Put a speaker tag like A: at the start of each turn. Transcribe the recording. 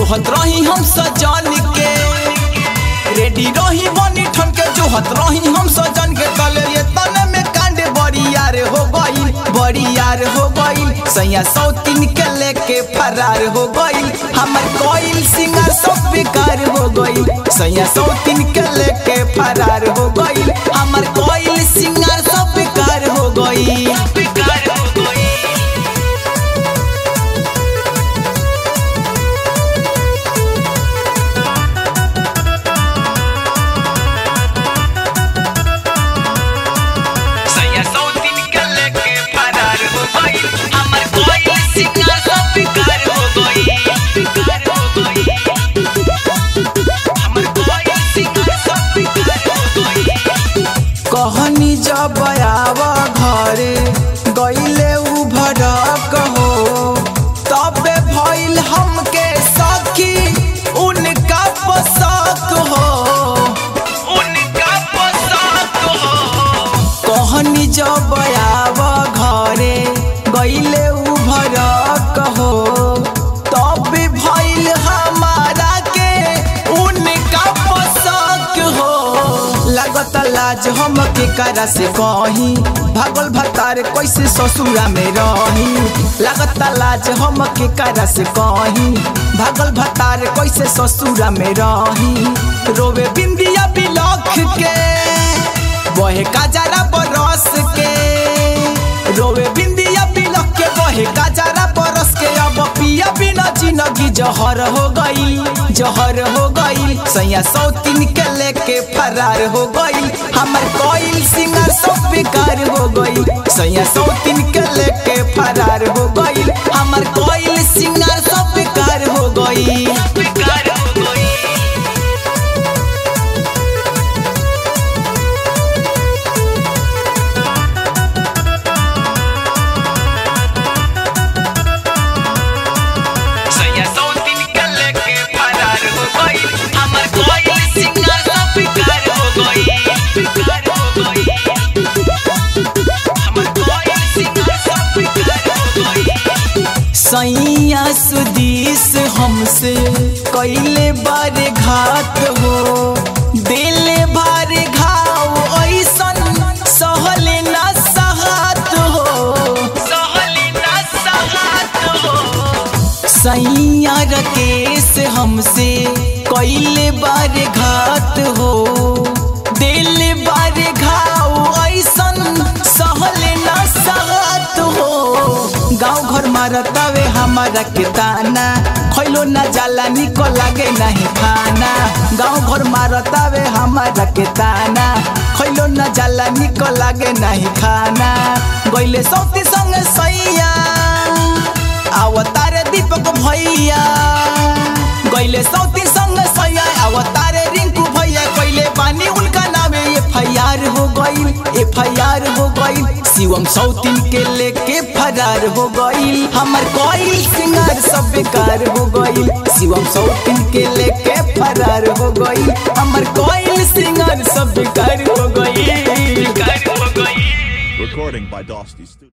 A: जोहत रही हम सजन के, रेडी रही बनी ठन के जोहत रही हम सजन के। तले ये तने में कांड बरियार हो गई, बरियार हो गई। सैया सौतीन के लेके फरार हो गई, हमर कोइल सिंगार सब बेकार हो गई। सैया सौतीन के लेके फरार हो गई, हमर कोइल सिंगार सब बेकार हो गई। कहनी जब आवा घरे गईले उ भड़क हो, तबे भइल हमके सखी उनका पोशाक हो, उनका पोशाक हो। कहनी जब आवा घरे गईले उ भड़क हो, तबे भइल हमारा के उनका पोशाक हो। लागत लाज हम के करा से कहीं, भागल भतार कैसे ससुरा में रही। लागत लाज हम के करा से कहीं, भागल भतार कैसे ससुरा में रही। रोवे बिंदिया बिलख के, बहे काजरा बरस के, रोवे बिंदिया बिलख के, बहे काजरा बरस के। अब पिया बिना जिंदगी जहर हो गई, जहर हो गई। सैया सौतीन के लेके फरार हो गई, हमर कोइल सिंगार सब बेकार हो गई। सैया सौतीन के लेके फरार हो गई, हमर कोइल सिंगार सब बेकार हो गई। सैया सुदीस हमसे कैले बारे घात हो, दिले बारे घाव ऐसन सहले ना सहात हो, सहले ना सहात हो। सैया राकेश हमसे कैले बारे घात हो, दिले बारे घाव ऐसन सहले ना सहात हो। गाँव घर मारतावे हमारा के ताना, खैलो ना जाला निको लागे नहीं खाना। गाँव घर मारतावे हमारा के ताना, खैलो ना जाला निको लागे नहीं खाना। गईले सौती संग सैया अवतार दीपक भैया, गईले सौती संग सैया अवतार रिंकू भैया। कैले बानी उनका नामे FIR हो गई, FIR हो गई। शिवम सौतीन के लेके फरार हो गई, हमर कोइल सिंगार सब बेकार हो गई। शिवम सौतीन के लेके फरार हो गई, हमर कोइल सिंगार सब बेकार हो गई।
B: Recording by Dosty Studio.